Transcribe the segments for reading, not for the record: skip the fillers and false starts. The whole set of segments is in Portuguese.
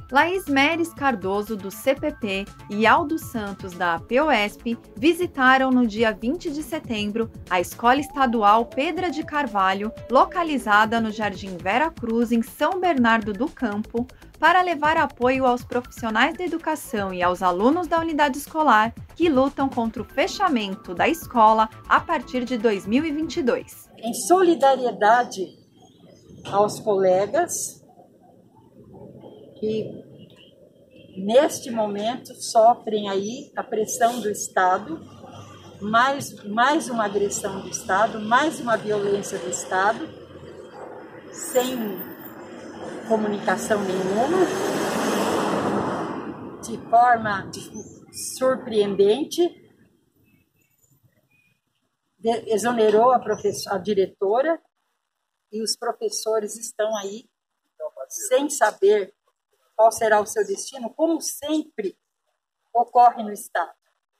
Laís Meres Cardoso, do CPP, e Aldo Santos, da APOESP, visitaram no dia 20 de setembro a Escola Estadual Pedra de Carvalho, localizada no Jardim Vera Cruz, em São Bernardo do Campo, para levar apoio aos profissionais da educação e aos alunos da unidade escolar que lutam contra o fechamento da escola a partir de 2022. Em solidariedade aos colegas que neste momento sofrem aí a pressão do Estado, mais uma agressão do Estado, mais uma violência do Estado, sem comunicação nenhuma, de forma surpreendente, exonerou a diretora e os professores estão aí sem saber qual será o seu destino, como sempre ocorre no Estado.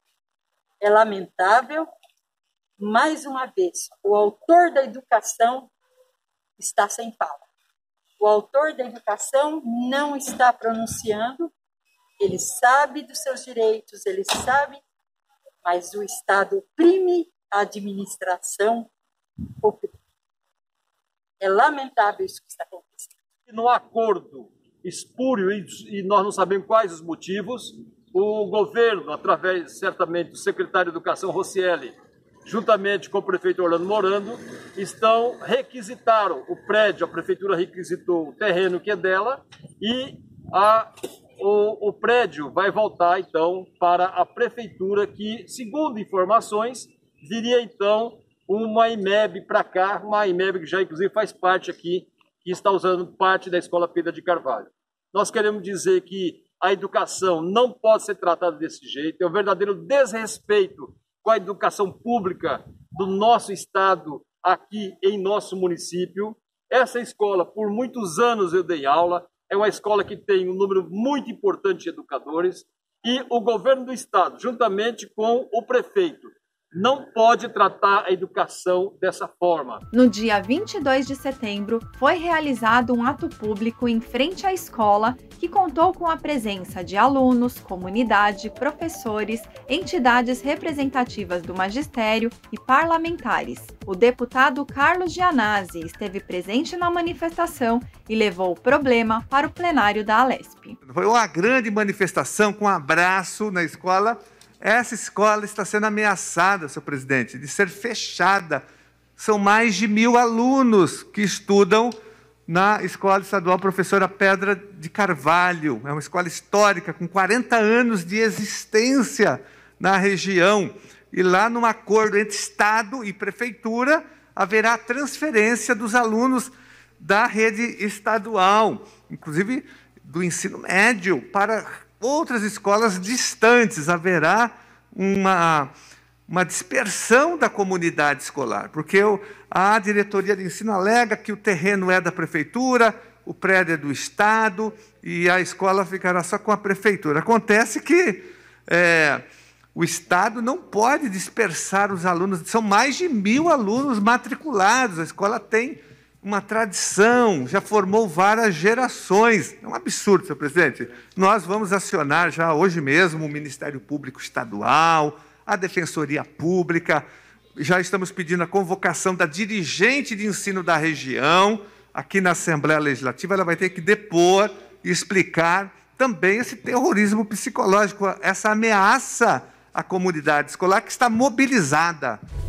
É lamentável, mais uma vez, o autor da educação está sem fala. O autor da educação não está pronunciando, ele sabe dos seus direitos, ele sabe, mas o Estado oprime, a administração oprime. É lamentável isso que está acontecendo. No acordo espúrio, e nós não sabemos quais os motivos, o governo, através certamente do secretário de Educação, Rocieli, juntamente com o prefeito Orlando Morando, requisitaram o prédio, a prefeitura requisitou o terreno que é dela, e o prédio vai voltar, então, para a prefeitura, que, segundo informações, viria, então, uma IMEB para cá, uma IMEB que já, inclusive, faz parte aqui, que está usando parte da Escola Pedra de Carvalho. Nós queremos dizer que a educação não pode ser tratada desse jeito, é um verdadeiro desrespeito com a educação pública do nosso estado, aqui em nosso município. Essa escola, por muitos anos eu dei aula, é uma escola que tem um número muito importante de educadores, e o governo do estado, juntamente com o prefeito, não pode tratar a educação dessa forma. No dia 22 de setembro, foi realizado um ato público em frente à escola que contou com a presença de alunos, comunidade, professores, entidades representativas do magistério e parlamentares. O deputado Carlos Gianazzi esteve presente na manifestação e levou o problema para o plenário da Alesp. Foi uma grande manifestação com um abraço na escola. Essa escola está sendo ameaçada, senhor presidente, de ser fechada. São mais de 1.000 alunos que estudam na Escola Estadual Professora Pedra de Carvalho. É uma escola histórica, com 40 anos de existência na região. E lá, num acordo entre Estado e Prefeitura, haverá transferência dos alunos da rede estadual, inclusive do ensino médio, para outras escolas distantes. Haverá uma dispersão da comunidade escolar, porque a diretoria de ensino alega que o terreno é da prefeitura, o prédio é do Estado e a escola ficará só com a prefeitura. Acontece que o Estado não pode dispersar os alunos, são mais de 1.000 alunos matriculados, a escola tem uma tradição, já formou várias gerações. É um absurdo, senhor presidente. Nós vamos acionar já hoje mesmo o Ministério Público Estadual, a Defensoria Pública, já estamos pedindo a convocação da dirigente de ensino da região, aqui na Assembleia Legislativa. Ela vai ter que depor e explicar também esse terrorismo psicológico, essa ameaça à comunidade escolar que está mobilizada.